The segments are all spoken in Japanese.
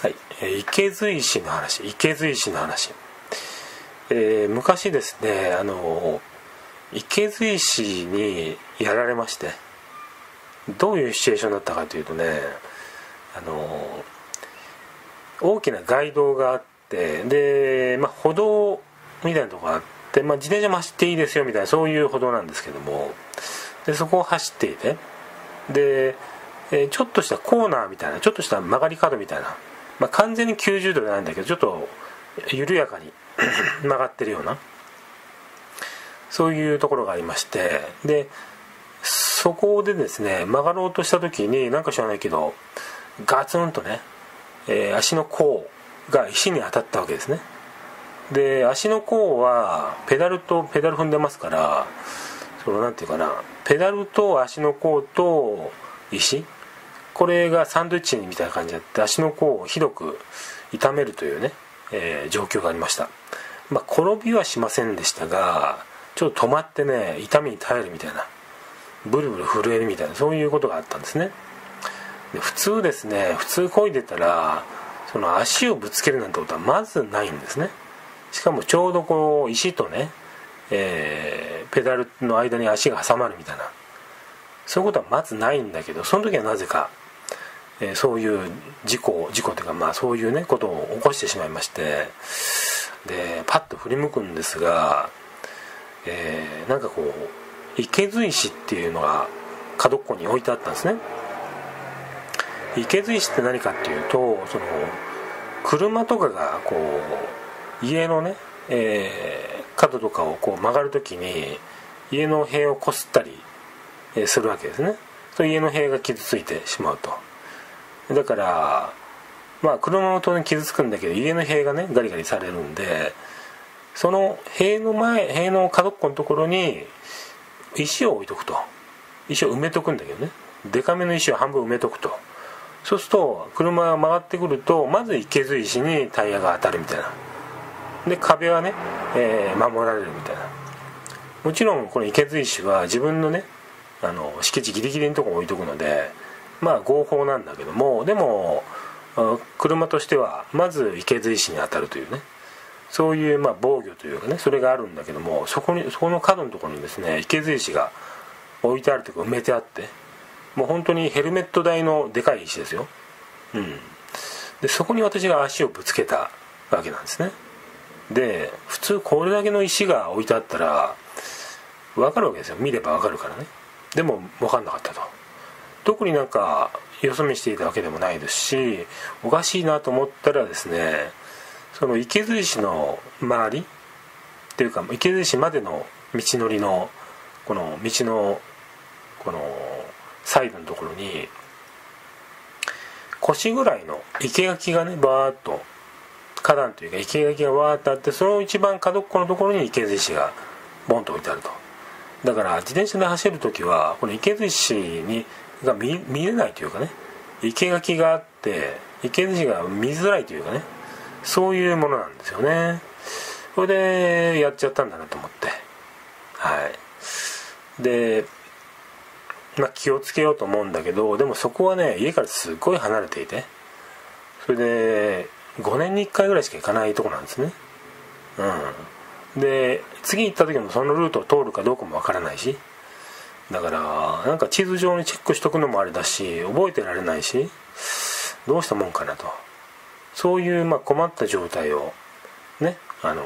はい、池髄石の話。昔ですね、池髄石にやられまして、どういうシチュエーションだったかというとね、大きな街道があって、で、歩道みたいなとこがあって、自転車も走っていいですよみたいな、そういう歩道なんですけども、でそこを走っていて、で、ちょっとしたコーナーみたいな、ちょっとした曲がり角みたいな、完全に90度じゃないんだけど、ちょっと緩やかに曲がってるような、そういうところがありまして、でそこでですね、曲がろうとした時に、なんか知らないけどガツンとね、足の甲が石に当たったわけですね。で足の甲はペダル踏んでますから、なんていうかな、ペダルと足の甲と石、これがサンドイッチみたいな感じであって、足の甲をひどく痛めるというね、状況がありました。転びはしませんでしたが、ちょっと止まってね、痛みに耐えるみたいな、ブルブル震えるみたいな、そういうことがあったんですね。で普通漕いでたら、その足をぶつけるなんてことはまずないんですね。しかもちょうどこう石とね、ペダルの間に足が挟まるみたいな、そういうことはまずないんだけど、その時はなぜか、そういう事故というか、そういうねことを起こしてしまいまして、でパッと振り向くんですが、なんかこう池髄石っていうのが角っこに置いてあったんですね。池髄石って何かっていうと、車とかがこう家のね、角とかをこう曲がるときに家の塀をこすったりするわけですね。家の塀が傷ついてしまうと。だから車も当然傷つくんだけど、家の塀がねガリガリされるんで、その塀の角っこのところに石を置いとくと。石を埋めとくんだけどね、デカめの石を半分埋めとくと。そうすると車が曲がってくると、まず池髄石にタイヤが当たるみたいな。で壁はね、守られるみたいな。もちろんこの池髄石は自分のね、敷地ギリギリのところに置いとくので、合法なんだけども、でも車としてはまず池髄石に当たるというね、そういう防御というかね、それがあるんだけども、そこの角のところにですね、池髄石が置いてあるというか埋めてあって、もう本当にヘルメット大のでかい石ですよ。でそこに私が足をぶつけたわけなんですね。で普通これだけの石が置いてあったら分かるわけですよ、見れば分かるからね。でも分かんなかったと。特になんかよそ見していたわけでもないですし、おかしいなと思ったらですね、その池髄石の周りっていうか、池髄石までの道のりのこの道のこのサイドのところに腰ぐらいの生垣がねバーッと、花壇というか生垣がバーッとあって、その一番角っこのところに池髄石がボンと置いてあると。だから自転車で走るときはこの池髄石が見れないというかね、生垣があって池髄石が見づらいというかね、そういうものなんですよね。それでやっちゃったんだなと思って、で気をつけようと思うんだけど、でもそこはね家からすっごい離れていて、それで5年に1回ぐらいしか行かないとこなんですね。で次行った時もそのルートを通るかどうかもわからないし、だからなんか地図上にチェックしとくのもあれだし、覚えてられないし、どうしたもんかなと、そういう困った状態をね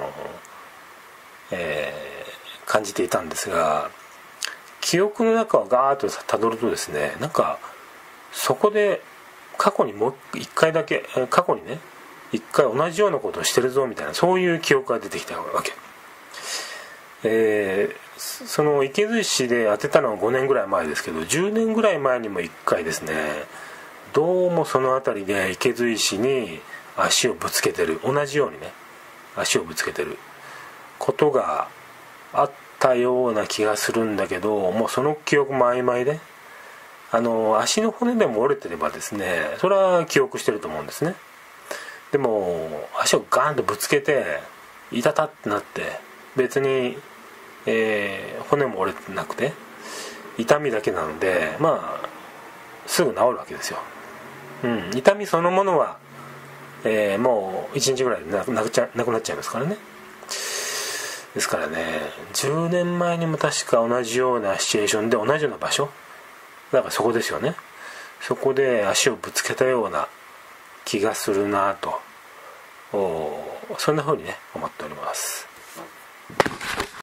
感じていたんですが、記憶の中をガーッと辿るとですね、なんかそこで過去にもう一回だけ、過去にね一回同じようなことをしてるぞみたいな、そういう記憶が出てきたわけ。その池髄石で当てたのは5年ぐらい前ですけど、10年ぐらい前にも1回ですね、どうもその辺りで池髄石に足をぶつけてる、同じようにね足をぶつけてることがあったような気がするんだけど、もうその記憶も曖昧で、足の骨でも折れてればですね、それは記憶してると思うんですね。でも足をガーンとぶつけて痛たってなって、別に、骨も折れてなくて痛みだけなのですぐ治るわけですよ。痛みそのものはもう1日ぐらいでなくなっちゃいますからね。ですからね、10年前にも確か同じようなシチュエーションで同じような場所だからそこですよね。そこで足をぶつけたような気がするなと、そんな風にね思っております。